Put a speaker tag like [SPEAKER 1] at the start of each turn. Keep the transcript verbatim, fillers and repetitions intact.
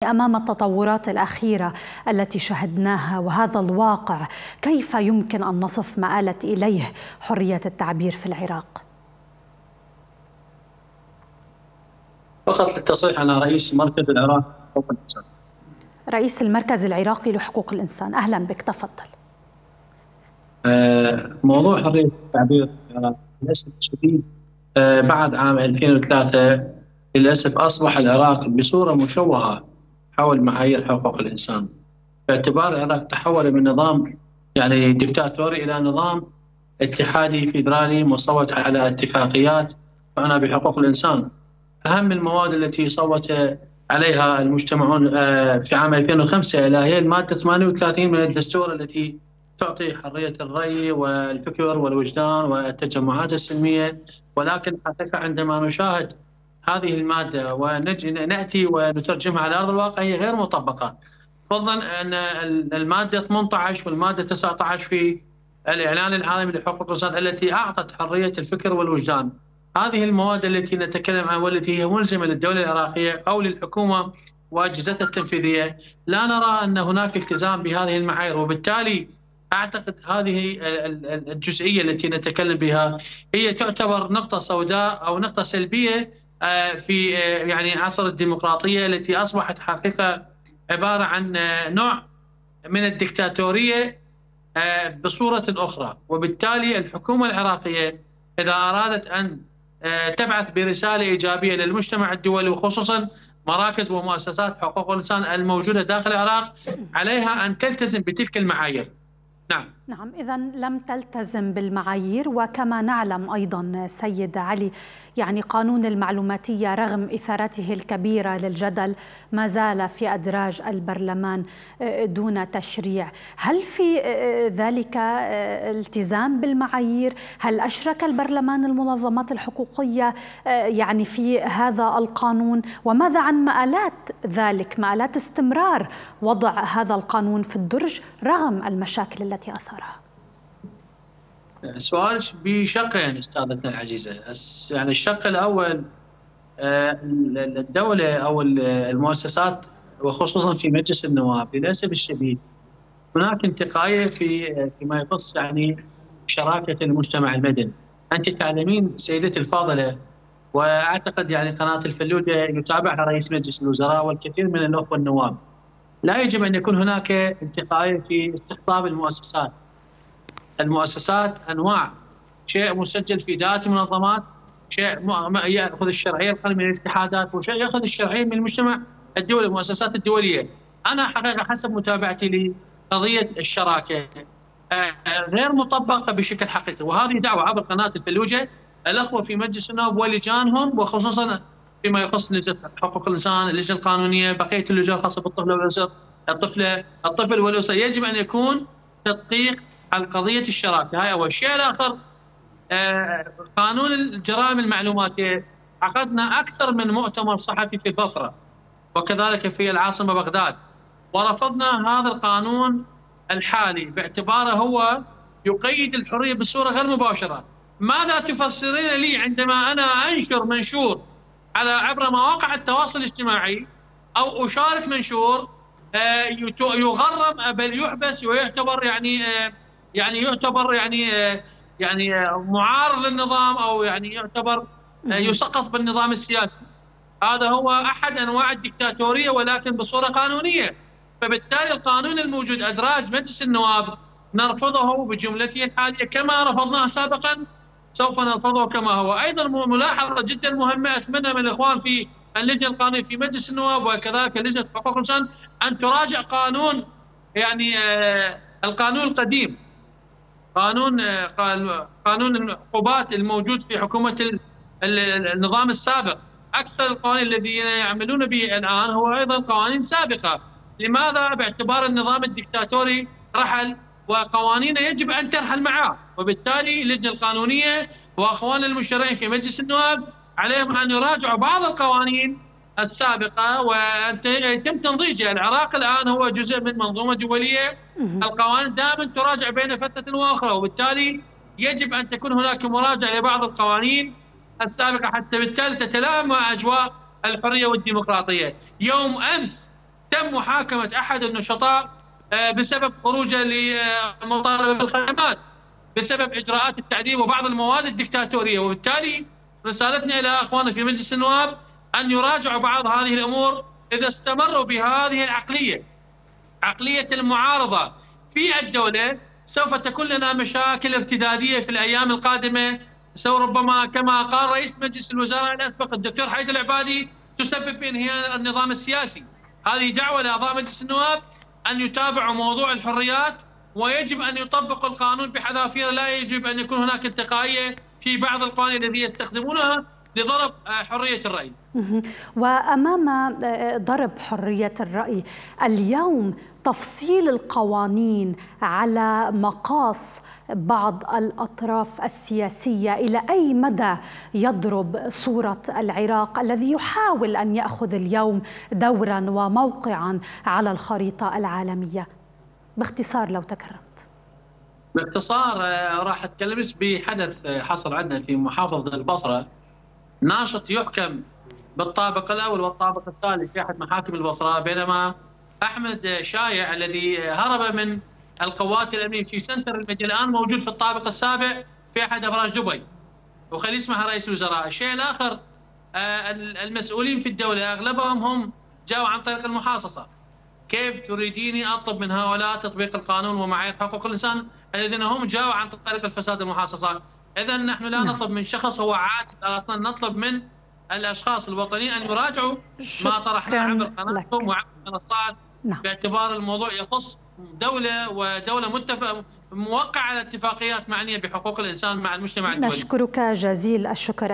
[SPEAKER 1] أمام التطورات الأخيرة التي شهدناها وهذا الواقع، كيف يمكن أن نصف ما آلت إليه حرية التعبير في العراق؟
[SPEAKER 2] فقط للتصريح، أنا رئيس مركز العراق لحقوق الإنسان.
[SPEAKER 1] رئيس المركز العراقي لحقوق الإنسان، أهلا بك، تفضل.
[SPEAKER 2] موضوع حرية التعبير للأسف الشديد بعد عام ألفين وثلاثة للأسف أصبح العراق بصورة مشوهة حول معايير حقوق الإنسان، باعتبار العراق تحول من نظام يعني ديكتاتوري إلى نظام اتحادي فيدرالي مصوت على اتفاقيات تعنى بحقوق الإنسان. أهم المواد التي صوت عليها المجتمعون في عام ألفين وخمسة هي المادة ثمانية وثلاثين من الدستور التي تعطي حرية الرأي والفكر والوجدان والتجمعات السلمية، ولكن حقيقة عندما نشاهد هذه المادة ونأتي ونترجمها على أرض الواقع هي غير مطبقة، فضلا أن المادة ثمانية عشر والمادة تسعة عشر في الإعلان العالمي لحقوق الإنسان التي أعطت حرية الفكر والوجدان. هذه المواد التي نتكلم عنها والتي هي ملزمة للدولة العراقية أو للحكومة وأجهزتها التنفيذية، لا نرى أن هناك التزام بهذه المعايير، وبالتالي أعتقد هذه الجزئية التي نتكلم بها هي تعتبر نقطة سوداء أو نقطة سلبية في يعني عصر الديمقراطية التي أصبحت حقيقة عبارة عن نوع من الدكتاتورية بصورة أخرى. وبالتالي الحكومة العراقية إذا أرادت أن تبعث برسالة إيجابية للمجتمع الدولي وخصوصا مراكز ومؤسسات حقوق الإنسان الموجودة داخل العراق، عليها أن تلتزم بتلك المعايير. نعم
[SPEAKER 1] نعم إذا لم تلتزم بالمعايير. وكما نعلم أيضا سيد علي، يعني قانون المعلوماتية رغم إثارته الكبيرة للجدل ما زال في أدراج البرلمان دون تشريع. هل في ذلك التزام بالمعايير؟ هل أشرك البرلمان المنظمات الحقوقية يعني في هذا القانون؟ وماذا عن مآلات ذلك، مآلات استمرار وضع هذا القانون في الدرج رغم المشاكل التي أثارها؟
[SPEAKER 2] سؤال بشقين استاذتنا العزيزه. يعني الشق الاول، الدوله او المؤسسات وخصوصا في مجلس النواب للاسف الشديد هناك انتقائيه في فيما يخص يعني شراكه المجتمع المدني. انت تعلمين سيدتي الفاضله، واعتقد يعني قناه الفلوجه يتابعها رئيس مجلس الوزراء والكثير من الاخوه النواب، لا يجب ان يكون هناك انتقائيه في استقطاب المؤسسات. المؤسسات انواع، شيء مسجل في ذات منظمات، شيء ياخذ الشرعيه القانونيه من الاتحادات، وشيء ياخذ الشرعيه من المجتمع الدولي، المؤسسات الدوليه. انا حقيقه حسب متابعتي لقضيه الشراكه غير مطبقه بشكل حقيقي، وهذه دعوه عبر قناه الفلوجه الاخوه في مجلس النواب ولجانهم، وخصوصا فيما يخص لجنه حقوق الانسان، اللجنه القانونيه، بقيه اللجان الخاصه بالطفل والاسر، الطفله، الطفل والاسره، يجب ان يكون تدقيق عن قضية الشراكة. هاي أول شيء. الآخر آه قانون الجرائم المعلوماتية، عقدنا أكثر من مؤتمر صحفي في البصرة وكذلك في العاصمة بغداد، ورفضنا هذا القانون الحالي باعتباره هو يقيد الحرية بصورة غير مباشرة. ماذا تفسرين لي عندما أنا أنشر منشور على عبر مواقع التواصل الاجتماعي أو أشارك منشور آه يغرم بل يحبس ويعتبر يعني آه يعني يعتبر يعني يعني معارض للنظام او يعني يعتبر يسقط بالنظام السياسي؟ هذا هو احد انواع الدكتاتوريه ولكن بصوره قانونيه. فبالتالي القانون الموجود ادراج مجلس النواب نرفضه بجملته الحاليه كما رفضناه سابقا، سوف نرفضه كما هو. ايضا ملاحظه جدا مهمه اتمنى من الاخوان في اللجنه القانونيه في مجلس النواب وكذلك لجنه حقوق الانسان ان تراجع قانون يعني القانون القديم، قانون قانون العقوبات الموجود في حكومة النظام السابق. أكثر القوانين الذين يعملون به الآن هو أيضا قوانين سابقة. لماذا؟ باعتبار النظام الدكتاتوري رحل وقوانينه يجب أن ترحل معه، وبالتالي اللجنة القانونية وأخواننا المشرعين في مجلس النواب عليهم أن يراجعوا بعض القوانين السابقة ويتم تنضيجها. العراق الآن هو جزء من منظومة دولية، القوانين دائما تراجع بين فترة وأخرى، وبالتالي يجب أن تكون هناك مراجعة لبعض القوانين السابقة حتى بالتالي تتلائم مع أجواء الحرية والديمقراطية. يوم أمس تم محاكمه احد النشطاء بسبب خروجه لمطالبه بالخدمات، بسبب اجراءات التعذيب وبعض المواد الدكتاتوريه. وبالتالي رسالتنا الى اخواننا في مجلس النواب ان يراجعوا بعض هذه الامور اذا استمروا بهذه العقليه، عقليه المعارضه في الدوله، سوف تكون لنا مشاكل ارتداديه في الايام القادمه، سوف ربما كما قال رئيس مجلس الوزراء الاسبق الدكتور حيدر العبادي تسبب بانهيار النظام السياسي. هذه دعوه لاعضاء مجلس النواب ان يتابعوا موضوع الحريات، ويجب ان يطبقوا القانون بحذافيره، لا يجب ان يكون هناك انتقائيه في بعض القوانين التي يستخدمونها لضرب حريه الراي.
[SPEAKER 1] وامام ضرب حريه الراي اليوم، تفصيل القوانين على مقاس بعض الأطراف السياسية إلى أي مدى يضرب صورة العراق الذي يحاول أن يأخذ اليوم دورا وموقعا على الخريطة العالمية؟ باختصار لو تكرمت.
[SPEAKER 2] باختصار راح أتكلم بحدث حصل عندنا في محافظة البصرة، ناشط يحكم بالطابق الأول والطابق الثالث في أحد محاكم البصرة، بينما أحمد شايع الذي هرب من القوات الأمنية في سنتر المدينة الآن موجود في الطابق السابع في أحد أبراج دبي، وخلي يسمعها رئيس الوزراء. الشيء الآخر، المسؤولين في الدولة أغلبهم هم جاءوا عن طريق المحاصصة. كيف تريديني أطلب من هؤلاء تطبيق القانون ومعايير حقوق الإنسان الذين هم جاءوا عن طريق الفساد المحاصصة؟ إذا نحن لا نطلب من شخص هو عاجز، أصلا نطلب من الأشخاص الوطنيين أن يراجعوا ما طرحناه عبر قناتهم وعبر منصات، نعم. باعتبار الموضوع يخص دولة ودولة متفق موقع على اتفاقيات معنية بحقوق الإنسان مع المجتمع الدولي.
[SPEAKER 1] نشكرك جزيل الشكر.